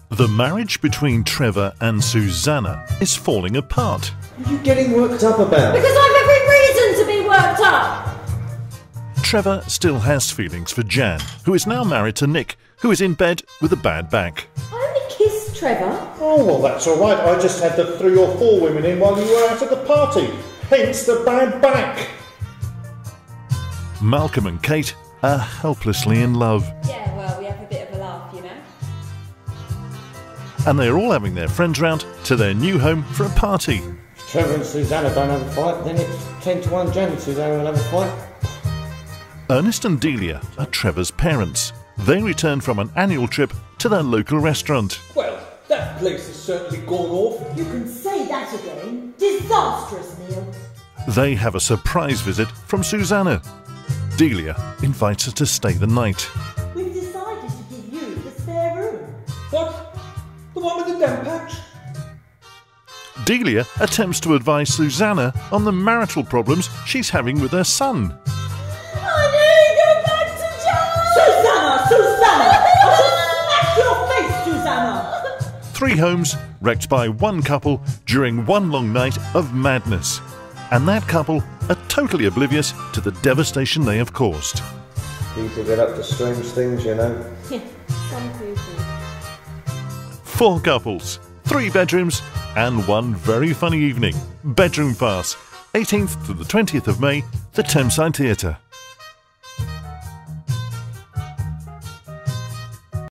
The marriage between Trevor and Susanna is falling apart. What are you getting worked up about? Because I've every reason to be worked up! Trevor still has feelings for Jan, who is now married to Nick, who is in bed with a bad back. I only kissed Trevor. Oh, well, that's all right. I just had the 3 or 4 women in while you were out at the party. Hence the bad back. Malcolm and Kate are helplessly in love, Yeah, well, we have a bit of a laugh, you know. and they are all having their friends round to their new home for a party. If Trevor and Susanna don't have a fight, then it's 10 to 1 Jan and Susanna will have a fight. Ernest and Delia are Trevor's parents. They return from an annual trip to their local restaurant. Well, that place has certainly gone off. You can say that again. Disastrous, Neil. They have a surprise visit from Susanna. Delia invites her to stay the night. We've decided to give you the spare room. What? The one with the damp patch? Delia attempts to advise Susanna on the marital problems she's having with her son. I need to go back to John! Susanna! I shall smash your face, Susanna! 3 homes wrecked by one couple during one long night of madness. And that couple are totally oblivious to the devastation they have caused. People get up to strange things, you know. Yeah, some people. 4 couples, 3 bedrooms, and 1 very funny evening. Bedroom Farce, 18th to the 20th of May, the Thameside Theatre.